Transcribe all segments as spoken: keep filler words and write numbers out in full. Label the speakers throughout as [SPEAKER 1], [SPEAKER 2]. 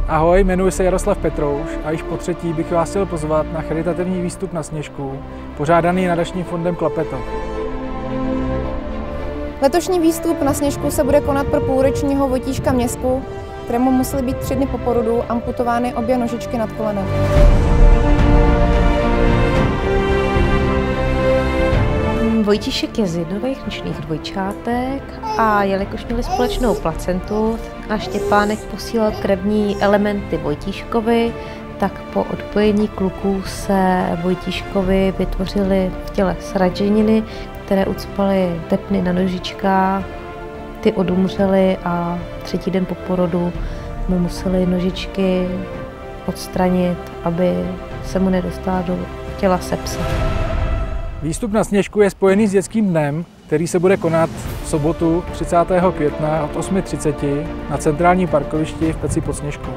[SPEAKER 1] Ahoj, jmenuji se Jaroslav Petrouš a již po třetí bych vás chtěl pozvat na charitativní výstup na Sněžku, pořádaný nadačním fondem Klapeto.
[SPEAKER 2] Letošní výstup na Sněžku se bude konat pro půlročního Vojtíška Měsku, kterému musely být tři dny po porodu amputovány obě nožičky nad kolenem.
[SPEAKER 3] Vojtíšek je z jednových nočních dvojčátek a jelikož měli společnou placentu a Štěpánek posílal krevní elementy Vojtíškovi, tak po odpojení kluků se Vojtíškovi vytvořily v těle sraženiny, které ucpaly tepny na nožičkách, ty odumřely a třetí den po porodu mu museli nožičky odstranit, aby se mu nedostala do těla sepsa.
[SPEAKER 1] Výstup na Sněžku je spojený s dětským dnem, který se bude konat v sobotu třicátého května od osmi třicet na centrálním parkovišti v Peci pod Sněžkou.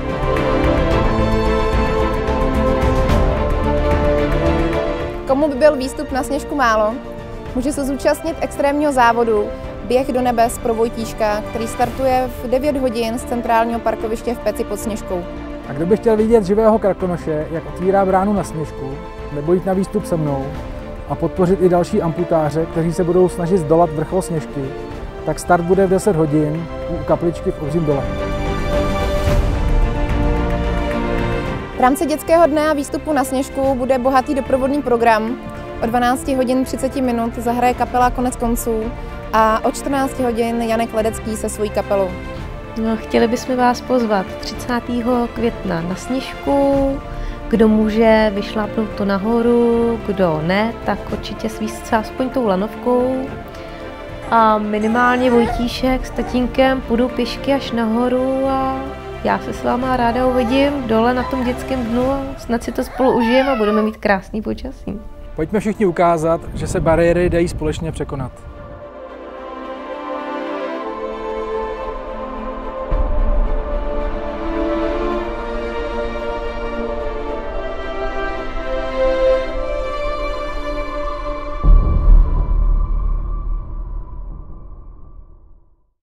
[SPEAKER 2] Komu by byl výstup na Sněžku málo, může se zúčastnit extrémního závodu Běh do nebes pro Vojtíška, který startuje v devět hodin z centrálního parkoviště v Peci pod Sněžkou.
[SPEAKER 1] A kdo by chtěl vidět živého krakonoše, jak otvírá bránu na Sněžku, nebo jít na výstup se mnou a podpořit i další amputáře, kteří se budou snažit zdolat vrchol Sněžky, tak start bude v deset hodin u kapličky v Obřím dole.
[SPEAKER 2] V rámci dětského dne a výstupu na Sněžku bude bohatý doprovodný program. O dvanácti hodin třicet minut zahraje kapela Konec konců a o čtrnácti hodin Janek Ledecký se svojí kapelou.
[SPEAKER 3] No, chtěli bychom vás pozvat třicátého května na Sněžku. Kdo může, vyšlápnout to nahoru, kdo ne, tak určitě svíst se aspoň tou lanovkou. A minimálně Vojtíšek s tatínkem půjdou pěšky až nahoru a já se s váma ráda uvidím dole na tom dětském dnu a snad si to spolu užijeme a budeme mít krásný počasí.
[SPEAKER 1] Pojďme všichni ukázat, že se bariéry dají společně překonat.